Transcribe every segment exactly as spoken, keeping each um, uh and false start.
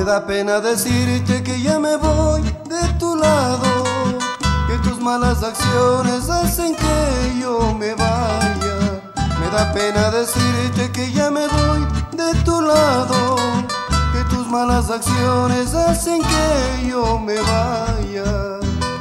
Me da pena decirte que ya me voy de tu lado, que tus malas acciones hacen que yo me vaya. Me da pena decirte que ya me voy de tu lado, que tus malas acciones hacen que yo me vaya.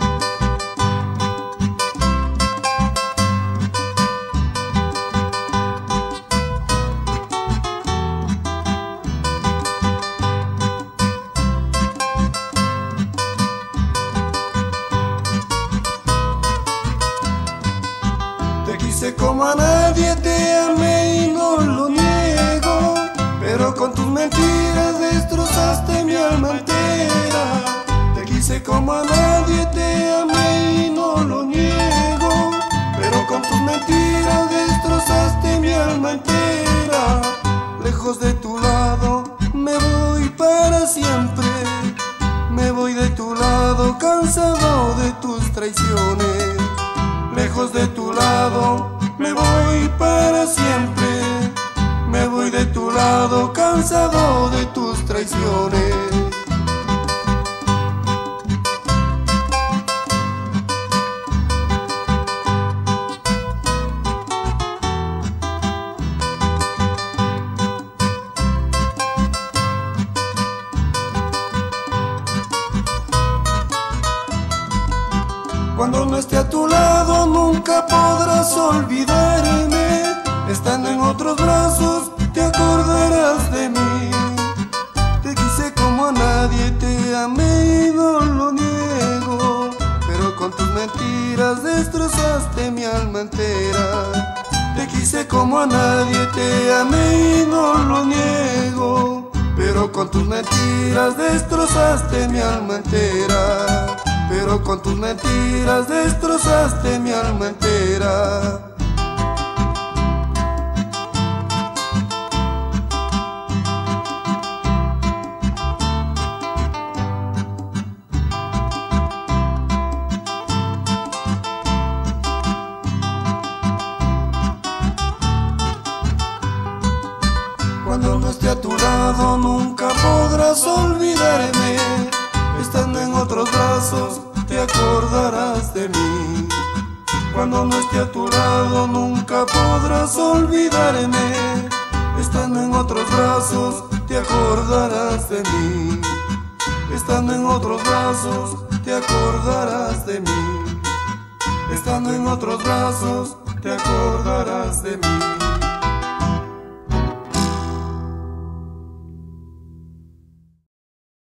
Te quise como a nadie, te amé y no lo niego, pero con tus mentiras destrozaste mi alma entera. Te quise como a nadie, te amé y no lo niego, pero con tus mentiras destrozaste mi alma entera. Lejos de tu lado me voy para siempre, me voy de tu lado cansado de tus traiciones. Lejos de tu lado me voy para siempre, me voy de tu lado cansado de tus traiciones. Cuando no esté a tu lado nunca podrás olvidarme, estando en otros brazos te acordarás de mí. Te quise como a nadie, te amé y no lo niego, pero con tus mentiras destrozaste mi alma entera. Te quise como a nadie, te amé y no lo niego, pero con tus mentiras destrozaste mi alma entera. Pero con tus mentiras destrozaste mi alma entera. Cuando no esté a tu lado nunca podrás olvidarme, estando en otros brazos te acordarás de mí. Cuando no esté a tu lado nunca podrás olvidarme, estando en otros brazos te acordarás de mí. Estando en otros brazos te acordarás de mí. Estando en otros brazos te acordarás de mí.